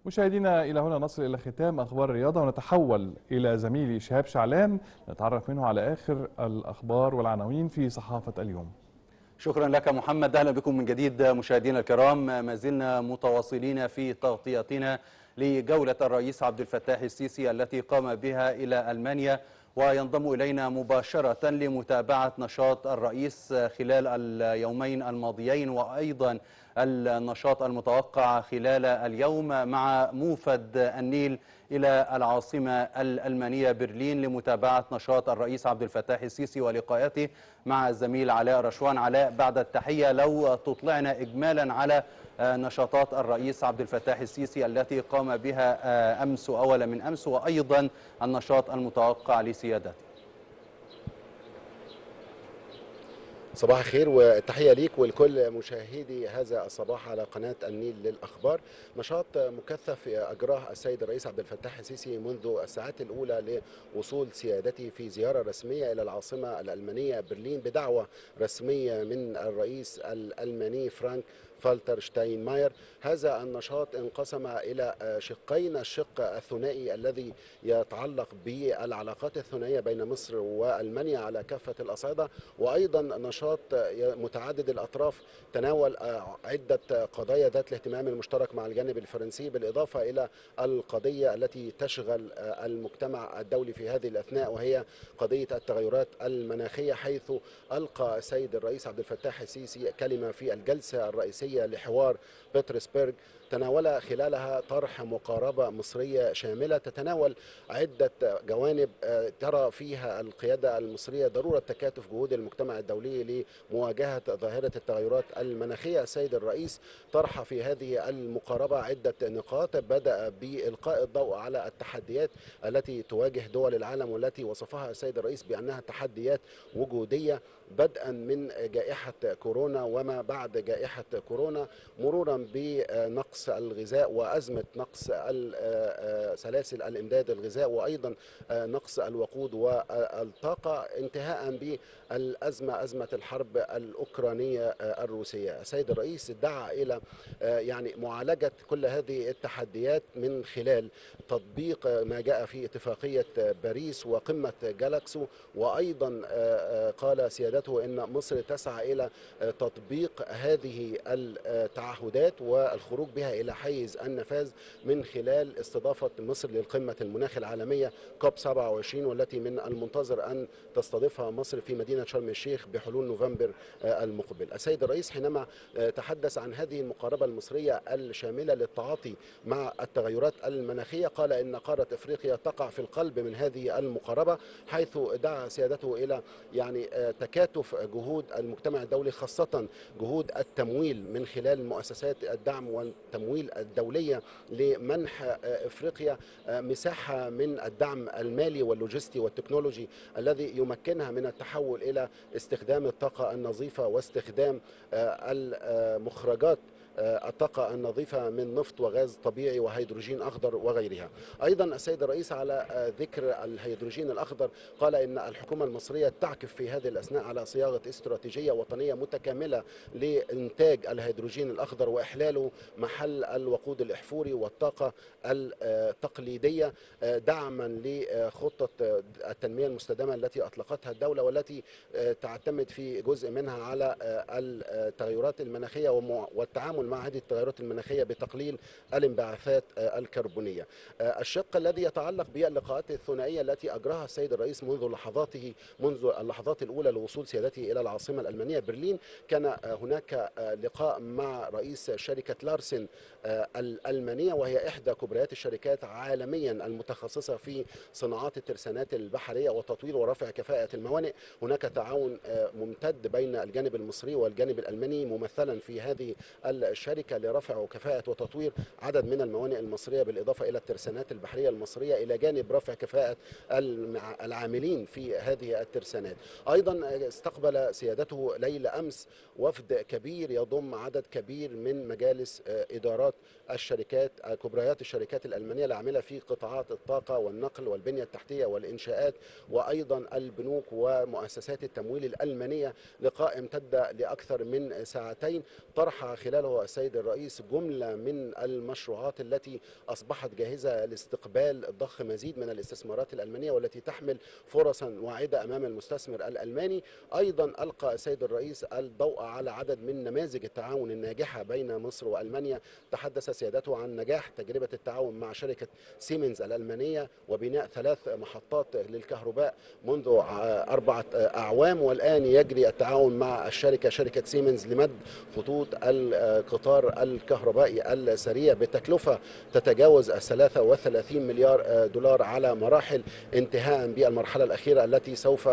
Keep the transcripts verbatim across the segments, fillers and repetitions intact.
مشاهدينا إلى هنا نصل إلى ختام أخبار الرياضة، ونتحول إلى زميلي شهاب شعلان نتعرف منه على آخر الأخبار والعناوين في صحافة اليوم. شكرا لك محمد. أهلا بكم من جديد مشاهدينا الكرام. ما زلنا متواصلين في تغطيتنا لجولة الرئيس عبد الفتاح السيسي التي قام بها إلى ألمانيا، وينضم إلينا مباشرة لمتابعة نشاط الرئيس خلال اليومين الماضيين وأيضا النشاط المتوقع خلال اليوم مع موفد النيل إلى العاصمة الألمانية برلين لمتابعة نشاط الرئيس عبد الفتاح السيسي ولقاءاته مع الزميل علاء رشوان. علاء، بعد التحية لو تطلعنا إجمالا على نشاطات الرئيس عبد الفتاح السيسي التي قام بها أمس وأول من أمس، وأيضا النشاط المتوقع لسيادته. صباح الخير والتحية ليك ولكل مشاهدي هذا الصباح على قناة النيل للأخبار. نشاط مكثف أجراه السيد الرئيس عبد الفتاح السيسي منذ الساعات الأولى لوصول سيادته في زيارة رسمية إلى العاصمة الألمانية برلين بدعوة رسمية من الرئيس الألماني فرانك فالتر شتاينماير. هذا النشاط انقسم إلى شقين: الشق الثنائي الذي يتعلق بالعلاقات الثنائية بين مصر وألمانيا على كافة الأصعدة، وأيضا نشاط متعدد الأطراف تناول عدة قضايا ذات الاهتمام المشترك مع الجانب الفرنسي، بالإضافة إلى القضية التي تشغل المجتمع الدولي في هذه الأثناء وهي قضية التغيرات المناخية، حيث ألقى السيد الرئيس عبد الفتاح السيسي كلمة في الجلسة الرئيسية لحوار بطرسبرغ تناول خلالها طرح مقاربة مصرية شاملة تتناول عدة جوانب ترى فيها القيادة المصرية ضرورة تكاتف جهود المجتمع الدولي لمواجهة ظاهرة التغيرات المناخية. السيد الرئيس طرح في هذه المقاربة عدة نقاط، بدأ بإلقاء الضوء على التحديات التي تواجه دول العالم والتي وصفها السيد الرئيس بأنها تحديات وجودية، بدءا من جائحة كورونا وما بعد جائحة كورونا، مرورا بنقص الغذاء وأزمة نقص سلاسل الإمداد الغذاء وأيضا نقص الوقود والطاقة، انتهاء بالأزمة أزمة الحرب الأوكرانية الروسية. السيد الرئيس دعا إلى يعني معالجة كل هذه التحديات من خلال تطبيق ما جاء في اتفاقية باريس وقمة جالاكسو، وأيضا قال سيادته أن مصر تسعى إلى تطبيق هذه التعهدات والخروج بها إلى حيز النفاذ من خلال استضافة مصر للقمة المناخ العالمية كوب سبعة وعشرين، والتي من المنتظر أن تستضيفها مصر في مدينة شرم الشيخ بحلول نوفمبر المقبل. السيد الرئيس حينما تحدث عن هذه المقاربة المصرية الشاملة للتعاطي مع التغيرات المناخية قال إن قارة إفريقيا تقع في القلب من هذه المقاربة، حيث دعا سيادته إلى يعني تكاتف جهود المجتمع الدولي، خاصة جهود التمويل من خلال مؤسسات الدعم والتمويل الدولية لمنح إفريقيا مساحة من الدعم المالي واللوجستي والتكنولوجي الذي يمكنها من التحول إلى استخدام الطاقة النظيفة واستخدام المخرجات الطاقة النظيفة من نفط وغاز طبيعي وهيدروجين أخضر وغيرها. أيضا السيد الرئيس على ذكر الهيدروجين الأخضر قال إن الحكومة المصرية تعكف في هذه الأثناء على صياغة استراتيجية وطنية متكاملة لإنتاج الهيدروجين الأخضر وإحلاله محل الوقود الأحفوري والطاقة التقليدية، دعما لخطة التنمية المستدامة التي أطلقتها الدولة والتي تعتمد في جزء منها على التغيرات المناخية والتعامل مع هذه التغيرات المناخية بتقليل الانبعاثات الكربونية. الشق الذي يتعلق باللقاءات الثنائية التي أجراها السيد الرئيس منذ لحظاته منذ اللحظات الأولى لوصول سيادته إلى العاصمة الألمانية برلين، كان هناك لقاء مع رئيس شركة لارسن الألمانية، وهي إحدى كبريات الشركات عالميا المتخصصة في صناعات الترسانات البحرية وتطوير ورفع كفاءة الموانئ. هناك تعاون ممتد بين الجانب المصري والجانب الألماني ممثلا في هذه الشركة لرفع كفاءة وتطوير عدد من الموانئ المصرية، بالإضافة إلى الترسانات البحرية المصرية، إلى جانب رفع كفاءة العاملين في هذه الترسانات. أيضا استقبل سيادته ليلة أمس وفد كبير يضم عدد كبير من مجالس إدارات الشركات كبريات الشركات الألمانية العاملة في قطاعات الطاقة والنقل والبنية التحتية والإنشاءات وأيضا البنوك ومؤسسات التمويل الألمانية. لقاء امتد لأكثر من ساعتين طرح خلاله عرضه السيد الرئيس جملة من المشروعات التي أصبحت جاهزة لاستقبال ضخ مزيد من الاستثمارات الألمانية والتي تحمل فرصا واعدة أمام المستثمر الألماني. أيضا ألقى السيد الرئيس الضوء على عدد من نماذج التعاون الناجحة بين مصر وألمانيا. تحدث سيادته عن نجاح تجربة التعاون مع شركة سيمنز الألمانية وبناء ثلاث محطات للكهرباء منذ أربعة أعوام، والآن يجري التعاون مع الشركة شركة سيمنز لمد خطوط القطار الكهربائي السريع بتكلفة تتجاوز ثلاثة وثلاثين مليار دولار على مراحل، انتهاء بالمرحلة الأخيرة التي سوف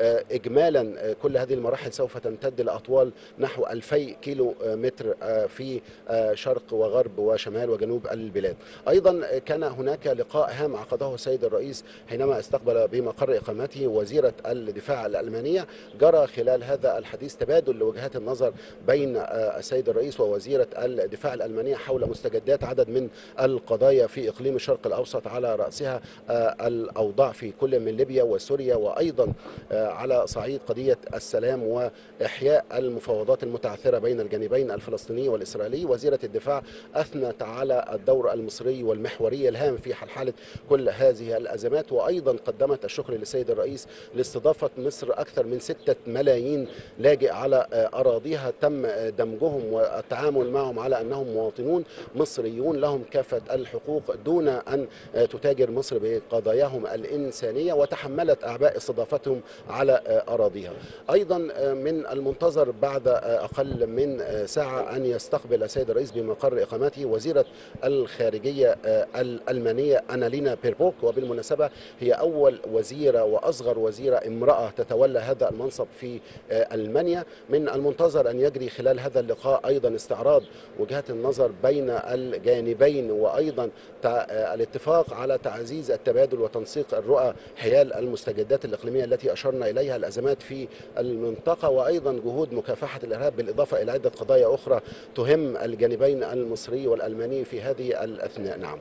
إجمالا كل هذه المراحل سوف تمتد لأطوال نحو ألفي كيلو متر في شرق وغرب وشمال وجنوب البلاد. أيضا كان هناك لقاء هام عقده السيد الرئيس حينما استقبل بمقر إقامته وزيرة الدفاع الألمانية. جرى خلال هذا الحديث تبادل لوجهات النظر بين السيد الرئيس ووزيرة الدفاع الألمانية حول مستجدات عدد من القضايا في إقليم الشرق الأوسط، على رأسها الأوضاع في كل من ليبيا وسوريا، وأيضا على صعيد قضية السلام وإحياء المفاوضات المتعثرة بين الجانبين الفلسطيني والإسرائيلي. وزيرة الدفاع أثنت على الدور المصري والمحوري الهام في حل كل هذه الأزمات، وأيضا قدمت الشكر للسيد الرئيس لاستضافة مصر أكثر من ستة ملايين لاجئ على أراضيها تم دمجهم والتعامل معهم على أنهم مواطنون مصريون لهم كافة الحقوق دون أن تتاجر مصر بقضاياهم الإنسانية، وتحملت أعباء استضافتهم على أراضيها. أيضا من المنتظر بعد أقل من ساعة أن يستقبل السيد الرئيس بمقر إقامته وزيرة الخارجية الألمانية أنالينا بيربوك، وبالمناسبة هي أول وزيرة وأصغر وزيرة امرأة تتولى هذا المنصب في ألمانيا. من المنتظر أن يجري خلال هذا اللقاء أيضا استعراض وجهات النظر بين الجانبين، وأيضا الاتفاق على تعزيز التبادل وتنسيق الرؤى حيال المستجدات الإقليمية التي أشرنا إليها، الأزمات في المنطقة، وأيضا جهود مكافحة الإرهاب، بالإضافة إلى عدة قضايا أخرى تهم الجانبين المصري والألماني في هذه الأثناء. نعم.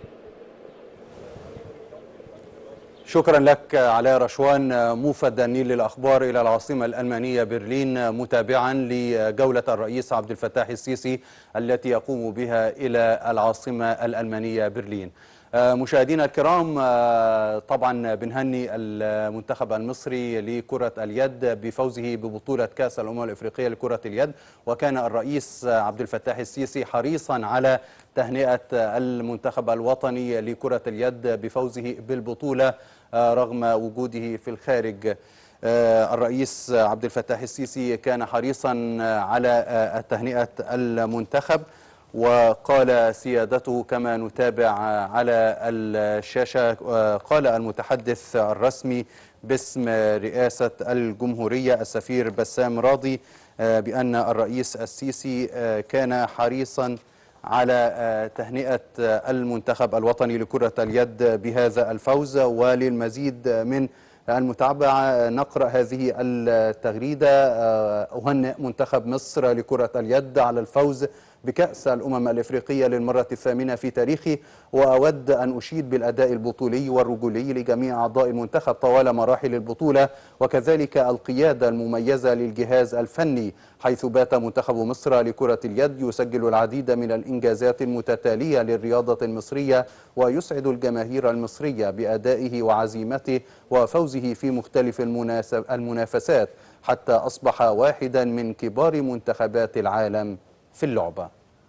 شكرا لك علاء رشوان، موفد النيل للأخبار إلى العاصمة الألمانية برلين، متابعا لجولة الرئيس عبد الفتاح السيسي التي يقوم بها إلى العاصمة الألمانية برلين. مشاهدينا الكرام، طبعا بنهني المنتخب المصري لكرة اليد بفوزه ببطولة كأس الأمم الإفريقية لكرة اليد، وكان الرئيس عبد الفتاح السيسي حريصا على تهنئة المنتخب الوطني لكرة اليد بفوزه بالبطولة رغم وجوده في الخارج. الرئيس عبد الفتاح السيسي كان حريصا على تهنئة المنتخب، وقال سيادته كما نتابع على الشاشة، قال المتحدث الرسمي باسم رئاسة الجمهورية السفير بسام راضي بأن الرئيس السيسي كان حريصا على تهنئة المنتخب الوطني لكرة اليد بهذا الفوز. وللمزيد من المتابعة نقرأ هذه التغريدة: أهنئ منتخب مصر لكرة اليد على الفوز بكأس الأمم الإفريقية للمرة الثامنة في تاريخه، وأود أن أشيد بالأداء البطولي والرجولي لجميع أعضاء المنتخب طوال مراحل البطولة، وكذلك القيادة المميزة للجهاز الفني، حيث بات منتخب مصر لكرة اليد يسجل العديد من الإنجازات المتتالية للرياضة المصرية، ويسعد الجماهير المصرية بأدائه وعزيمته وفوزه في مختلف المنافسات، حتى أصبح واحدا من كبار منتخبات العالم في اللعبة.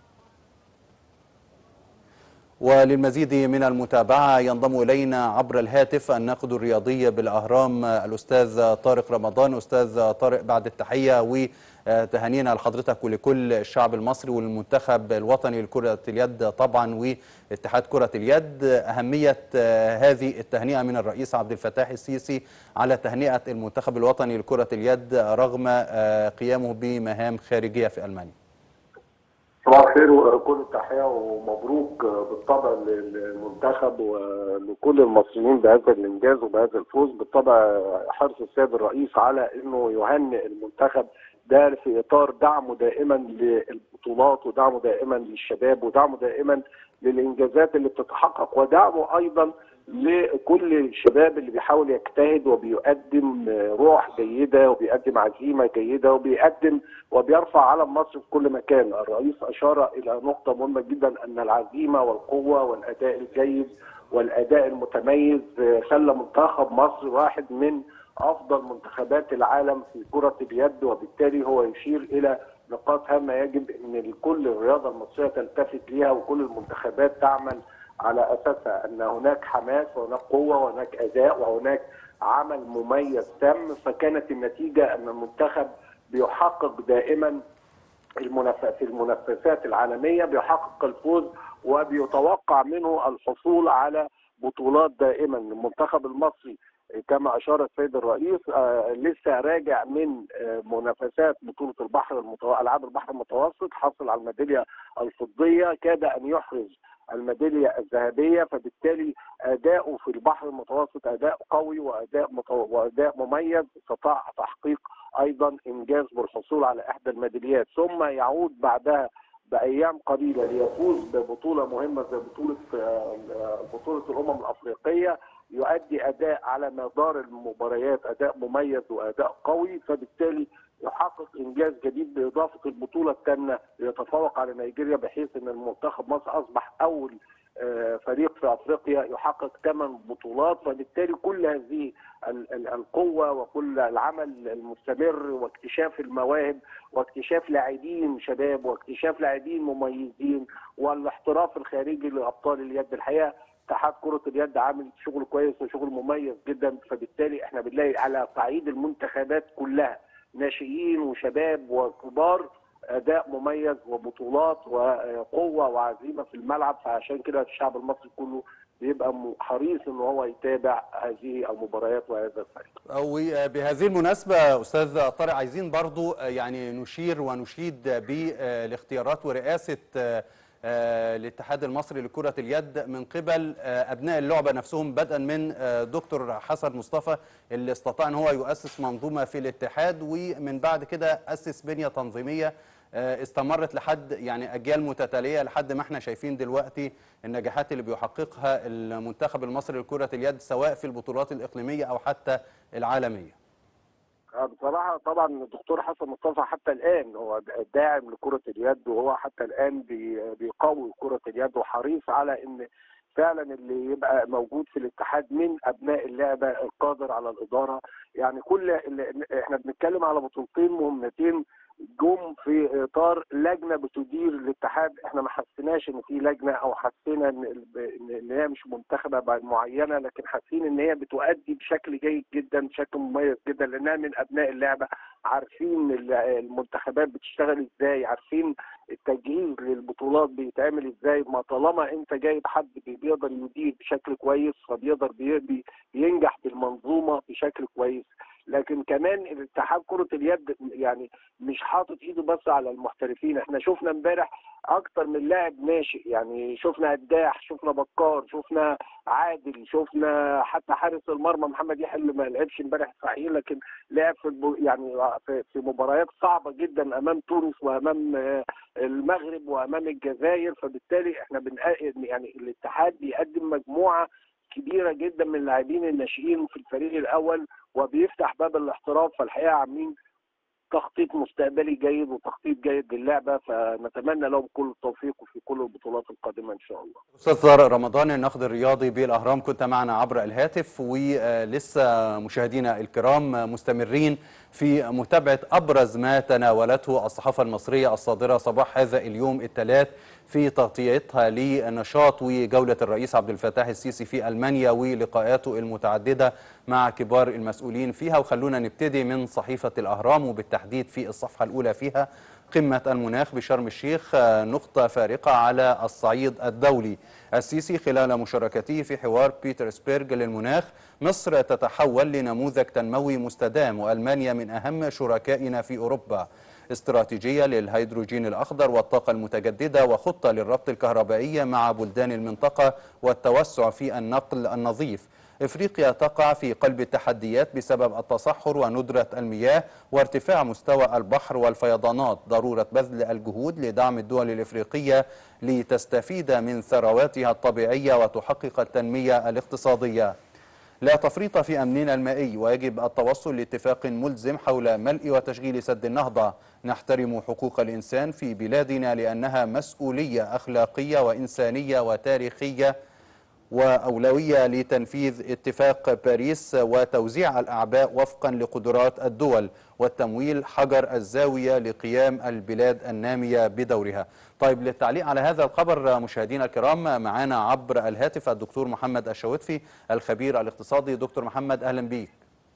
وللمزيد من المتابعة ينضم إلينا عبر الهاتف الناقد الرياضي بالأهرام الأستاذ طارق رمضان. أستاذ طارق، بعد التحية وتهانينا لحضرتك ولكل الشعب المصري والمنتخب الوطني لكرة اليد طبعا واتحاد كرة اليد، أهمية هذه التهنئة من الرئيس عبد الفتاح السيسي على تهنئة المنتخب الوطني لكرة اليد رغم قيامه بمهام خارجية في ألمانيا. صباح الخير وكل التحية ومبروك بالطبع للمنتخب ولكل المصريين بهذا الإنجاز وبهذا الفوز. بالطبع حرص السيد الرئيس على أنه يهنئ المنتخب ده في إطار دعمه دائما للبطولات ودعمه دائما للشباب ودعمه دائما للإنجازات اللي بتتحقق ودعمه أيضا لكل الشباب اللي بيحاول يجتهد وبيقدم روح جيده وبيقدم عزيمه جيده وبيقدم وبيرفع علم مصر في كل مكان. الرئيس اشار الى نقطه مهمه جدا، ان العزيمه والقوه والاداء الجيد والاداء المتميز خلى منتخب مصر واحد من افضل منتخبات العالم في كره اليد، وبالتالي هو يشير الى نقاط هامه يجب ان كل الرياضه المصريه تلتفت ليها وكل المنتخبات تعمل على اساسها، ان هناك حماس وهناك قوه وهناك اداء وهناك عمل مميز تم. فكانت النتيجه ان المنتخب بيحقق دائما في المنافسات العالميه بيحقق الفوز وبيتوقع منه الحصول على بطولات دائما. المنتخب المصري كما اشار السيد الرئيس آه لسه راجع من آه منافسات بطوله البحر المتو... العاب البحر المتوسط، حصل على الميداليه الفضيه، كاد ان يحرز الميداليه الذهبيه. فبالتالي اداؤه في البحر المتوسط اداء قوي واداء متو... واداء مميز، استطاع تحقيق ايضا انجاز بالحصول على احدى الميداليات، ثم يعود بعدها بايام قليله ليفوز ببطوله مهمه زي بطوله بطوله الامم الافريقيه، يؤدي اداء على مدار المباريات اداء مميز واداء قوي. فبالتالي يحقق انجاز جديد باضافه البطوله الثامنه ليتفوق على نيجيريا، بحيث ان المنتخب مصر اصبح اول فريق في افريقيا يحقق ثمان بطولات. فبالتالي كل هذه القوه وكل العمل المستمر واكتشاف المواهب واكتشاف لاعبين شباب واكتشاف لاعبين مميزين والاحتراف الخارجي لابطال اليد، الحقيقه اتحاد كرة اليد عامل شغل كويس وشغل مميز جدا. فبالتالي احنا بنلاقي على صعيد المنتخبات كلها ناشئين وشباب وكبار اداء مميز وبطولات وقوه وعزيمه في الملعب. فعشان كده الشعب المصري كله بيبقى حريص ان هو يتابع هذه المباريات وهذا الفريق. وبهذه المناسبه استاذ طارق، عايزين برضو يعني نشير ونشيد بالاختيارات ورئاسه الاتحاد المصري لكرة اليد من قبل أبناء اللعبة نفسهم، بدءا من دكتور حسن مصطفى اللي استطاع أن هو يؤسس منظومة في الاتحاد، ومن بعد كده أسس بنية تنظيمية استمرت لحد يعني أجيال متتالية لحد ما احنا شايفين دلوقتي النجاحات اللي بيحققها المنتخب المصري لكرة اليد سواء في البطولات الإقليمية أو حتى العالمية. بصراحة طبعا الدكتور حسن مصطفى حتى الآن هو داعم لكرة اليد، وهو حتى الآن بيقوي كرة اليد وحريص على ان فعلا اللي يبقى موجود في الاتحاد من ابناء اللعبة القادر على الإدارة. يعني كل اللي احنا بنتكلم على بطولتين مهمتين جم في اطار لجنه بتدير الاتحاد، احنا ما حسيناش ان في لجنه او حسينا ان ان هي مش منتخبه معينه، لكن حاسين ان هي بتؤدي بشكل جيد جدا بشكل مميز جدا، لانها من ابناء اللعبه، عارفين المنتخبات بتشتغل ازاي، عارفين التجهيز للبطولات بيتعمل ازاي. ما طالما انت جايب حد بيقدر يدير بشكل كويس فبيقدر بينجح بالمنظومه بشكل كويس. لكن كمان الاتحاد كرة اليد يعني مش حاطط ايده بس على المحترفين، احنا شفنا امبارح اكتر من لاعب ناشئ، يعني شفنا قداح، شفنا بكار، شفنا عادل، شفنا حتى حارس المرمى محمد يحيى اللي ما لعبش امبارح صحيح لكن لعب في يعني في مباريات صعبة جدا امام تونس وامام المغرب وامام الجزائر. فبالتالي احنا بن يعني الاتحاد بيقدم مجموعة كبيرة جدا من اللاعبين الناشئين في الفريق الاول وبيفتح باب الاحتراف. فالحقيقه عاملين تخطيط مستقبلي جيد وتخطيط جيد للعبه، فنتمنى لهم كل التوفيق في كل البطولات القادمه ان شاء الله. استاذ طارق رمضان الناقد الرياضي بالاهرام، كنت معنا عبر الهاتف، ولسه مشاهدينا الكرام مستمرين في متابعه ابرز ما تناولته الصحافه المصريه الصادره صباح هذا اليوم الثلاث في تغطيتها لنشاط وجوله الرئيس عبد الفتاح السيسي في المانيا ولقاءاته المتعدده مع كبار المسؤولين فيها. وخلونا نبتدي من صحيفه الاهرام وبالتحديد في الصفحه الاولى فيها قمة المناخ بشرم الشيخ، نقطة فارقة على الصعيد الدولي. السيسي خلال مشاركته في حوار بيترسبرغ للمناخ: مصر تتحول لنموذج تنموي مستدام وألمانيا من أهم شركائنا في أوروبا. استراتيجية للهيدروجين الأخضر والطاقة المتجددة وخطة للربط الكهربائي مع بلدان المنطقة والتوسع في النقل النظيف. إفريقيا تقع في قلب التحديات بسبب التصحر وندرة المياه وارتفاع مستوى البحر والفيضانات. ضرورة بذل الجهود لدعم الدول الإفريقية لتستفيد من ثرواتها الطبيعية وتحقق التنمية الاقتصادية. لا تفريط في أمننا المائي، ويجب التوصل لاتفاق ملزم حول ملء وتشغيل سد النهضة. نحترم حقوق الإنسان في بلادنا لأنها مسؤولية أخلاقية وإنسانية وتاريخية وأولوية لتنفيذ اتفاق باريس وتوزيع الأعباء وفقا لقدرات الدول، والتمويل حجر الزاوية لقيام البلاد النامية بدورها. طيب، للتعليق على هذا الخبر مشاهدينا الكرام معنا عبر الهاتف الدكتور محمد الشوتفي الخبير الاقتصادي. دكتور محمد، أهلا بيك.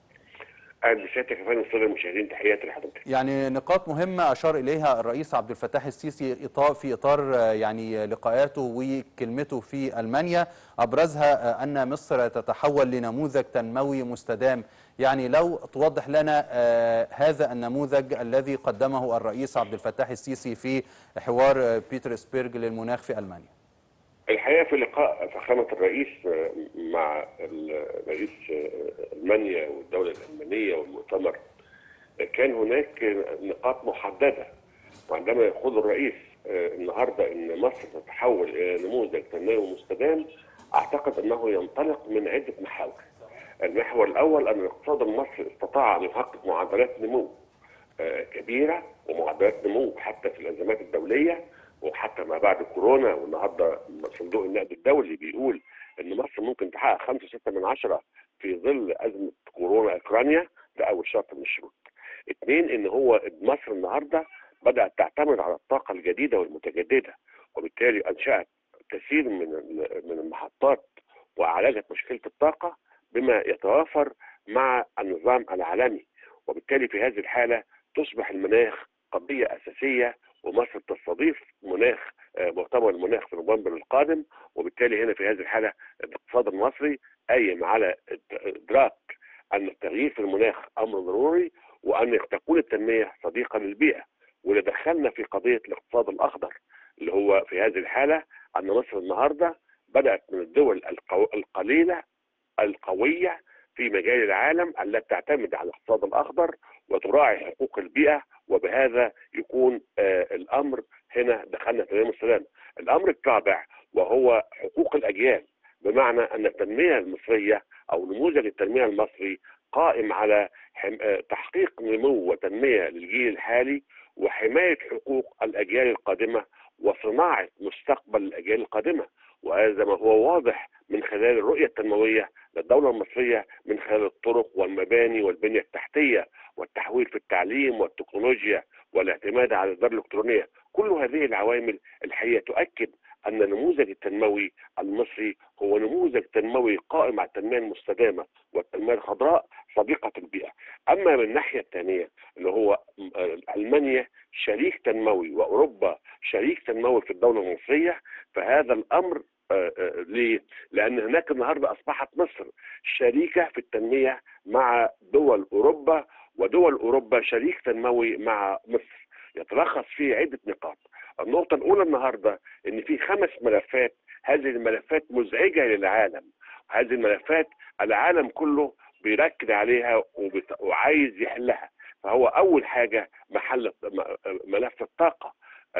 اهلا بسيادتك يا فندم. الساده المشاهدين، تحياتي لحضرتك. يعني نقاط مهمه اشار اليها الرئيس عبد الفتاح السيسي في اطار يعني لقاءاته وكلمته في المانيا، ابرزها ان مصر تتحول لنموذج تنموي مستدام. يعني لو توضح لنا هذا النموذج الذي قدمه الرئيس عبد الفتاح السيسي في حوار بيترسبرغ للمناخ في المانيا. الحقيقه في لقاء فخامه الرئيس مع رئيس المانيا والدوله الالمانيه والمؤتمر كان هناك نقاط محدده، وعندما يقول الرئيس النهارده ان مصر تتحول الى نموذج تنموي مستدام، اعتقد انه ينطلق من عده محاور. المحور الاول ان الاقتصاد المصري استطاع ان يحقق معدلات نمو كبيره ومعدلات نمو حتى في الازمات الدوليه وحتى ما بعد كورونا. والنهارده صندوق النقد الدولي بيقول ان مصر ممكن تحقق خمسة وستة من عشرة في ظل ازمه كورونا اوكرانيا. ده اول شرط من الشروط. اثنين، ان هو مصر النهارده بدات تعتمد على الطاقه الجديده والمتجدده، وبالتالي انشات كثير من من المحطات وعالجت مشكله الطاقه بما يتوافر مع النظام العالمي. وبالتالي في هذه الحاله تصبح المناخ قضيه اساسيه، ومصر تستضيف مناخ مؤتمر المناخ في نوفمبر القادم. وبالتالي هنا في هذه الحاله الاقتصاد المصري قايم على ادراك ان التغيير في المناخ امر ضروري، وان تكون التنميه صديقه للبيئه. واللي دخلنا في قضيه الاقتصاد الاخضر اللي هو في هذه الحاله ان مصر النهارده بدات من الدول القو... القليله القويه في مجال العالم التي تعتمد على الاقتصاد الاخضر وتراعي حقوق البيئه، وبهذا يكون آه الامر هنا دخلنا في تنميه السلام. الامر الرابع وهو حقوق الاجيال، بمعنى ان التنميه المصريه او نموذج التنميه المصري قائم على تحقيق نمو وتنميه للجيل الحالي وحمايه حقوق الاجيال القادمه وصناعه مستقبل الاجيال القادمه. وهذا ما هو واضح من خلال الرؤيه التنمويه للدوله المصريه من خلال الطرق والمباني والبنيه التحتيه والتحويل في التعليم والتكنولوجيا والاعتماد على الاداره الالكترونيه. كل هذه العوامل الحقيقه تؤكد ان النموذج التنموي المصري هو نموذج تنموي قائم على التنميه المستدامه والتنميه الخضراء صديقه البيئه. اما من الناحيه الثانيه اللي هو المانيا شريك تنموي واوروبا شريك تنموي في الدوله المصريه، فهذا الامر آآ آآ ليه؟ لان هناك النهارده اصبحت مصر شريكه في التنميه مع دول اوروبا، ودول اوروبا شريك تنموي مع مصر. يتلخص في عده نقاط. النقطه الاولى النهارده ان في خمس ملفات، هذه الملفات مزعجه للعالم. هذه الملفات العالم كله بيركز عليها وعايز يحلها. فهو اول حاجه محل ملف الطاقه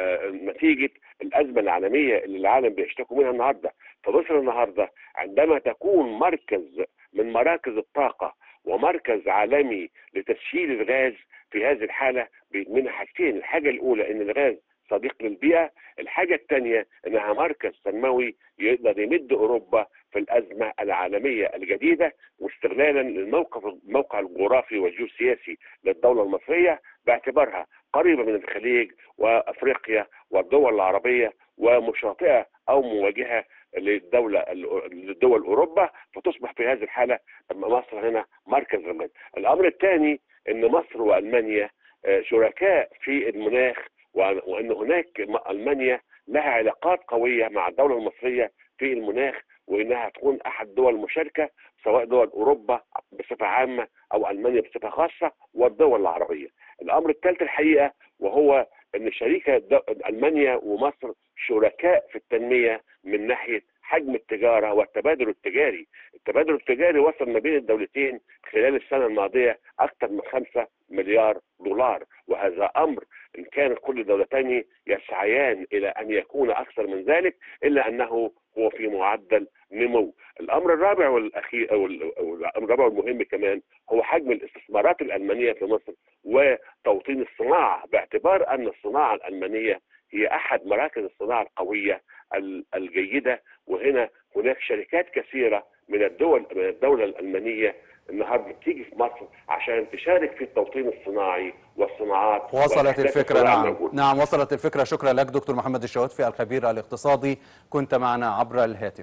نتيجه الازمه العالميه اللي العالم بيشتكوا منها النهارده. فمصر النهارده عندما تكون مركز من مراكز الطاقه ومركز عالمي لتسهيل الغاز، في هذه الحاله بيدمنها حاجتين. الحاجه الاولى ان الغاز صديق للبيئه، الحاجه الثانيه انها مركز تنموي يقدر يمد اوروبا في الازمه العالميه الجديده، واستغلالا للموقف الموقع الجغرافي والجيوسياسي للدوله المصريه باعتبارها قريبه من الخليج وافريقيا والدول العربيه ومشاطئه او مواجهه للدوله للدول اوروبا، فتصبح في هذه الحاله مصر هنا مركز الغاز. الامر الثاني ان مصر والمانيا شركاء في المناخ، وان هناك المانيا لها علاقات قويه مع الدوله المصريه في المناخ، وانها تكون احد دول المشاركه سواء دول اوروبا بصفه عامه او المانيا بصفه خاصه والدول العربيه. الامر الثالث الحقيقه وهو ان شريكه المانيا ومصر شركاء في التنميه من ناحيه حجم التجاره والتبادل التجاري. التبادل التجاري وصل ما بين الدولتين خلال السنه الماضيه اكثر من خمسة مليار دولار، وهذا امر ان كان كل دولتين يسعيان الى ان يكون اكثر من ذلك، الا انه هو في معدل نمو. الامر الرابع والاخير او الامر الرابع والمهم كمان هو حجم الاستثمارات الالمانيه في مصر وتوطين الصناعه، باعتبار ان الصناعه الالمانيه هي احد مراكز الصناعه القويه الجيده، وهنا هناك شركات كثيره من الدول من الدوله الالمانيه النهارده بتيجي في مصر عشان تشارك في التوطين الصناعي والصناعات. وصلت الفكره. نعم نعم وصلت الفكره. شكرا لك دكتور محمد الشواتفي الخبير الاقتصادي، كنت معنا عبر الهاتف.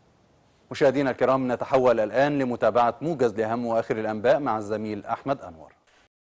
مشاهدينا الكرام، نتحول الآن لمتابعة موجز لأهم وآخر الأنباء مع الزميل أحمد أنور.